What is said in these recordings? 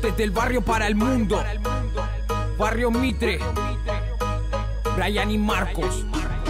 desde el barrio para el mundo. Barrio Mitre, Brian y Marcos.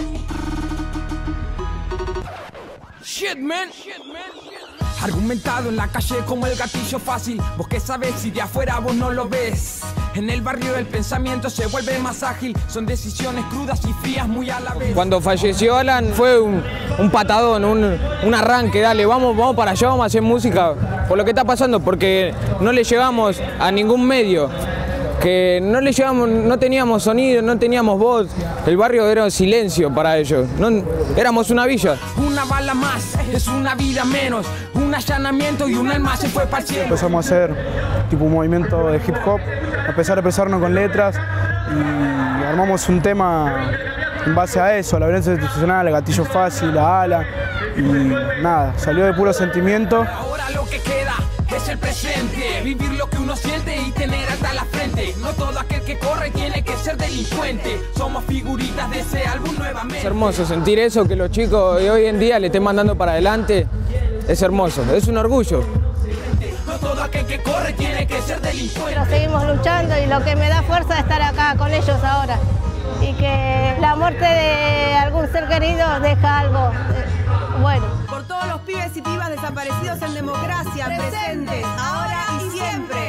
Shit, man. Argumentado en la calle como el gatillo fácil. Vos que sabés si de afuera vos no lo ves. En el barrio el pensamiento se vuelve más ágil. Son decisiones crudas y frías muy a la vez. Cuando falleció Alan fue un patadón, un arranque. Dale, vamos para allá, vamos a hacer música. Por lo que está pasando, porque no le llegamos a ningún medio. Que no le llevamos, no teníamos sonido, no teníamos voz. El barrio era silencio para ellos. Éramos una villa. Una bala más es una vida menos. Un allanamiento y un alma se fue para el cielo. Empezamos a hacer tipo un movimiento de hip hop, a empezar a expresarnos con letras y armamos un tema en base a eso, a la violencia institucional, el gatillo fácil, la ala y nada, salió de puro sentimiento. Ahora lo que queda es el presente, vivir lo que uno siente y tener hasta la frente. No todo aquel que corre tiene que ser delincuente. Somos figuritas de ese álbum nuevamente. Es hermoso sentir eso, que los chicos de hoy en día le estén mandando para adelante. Es hermoso, es un orgullo. No todo aquel que corre tiene que ser delincuente. Pero seguimos luchando y lo que me da fuerza es estar acá con ellos ahora. Y que la muerte de algún ser querido deja algo bueno. Por todos los pibes y pibas desaparecidos en democracia, presentes, ahora y siempre.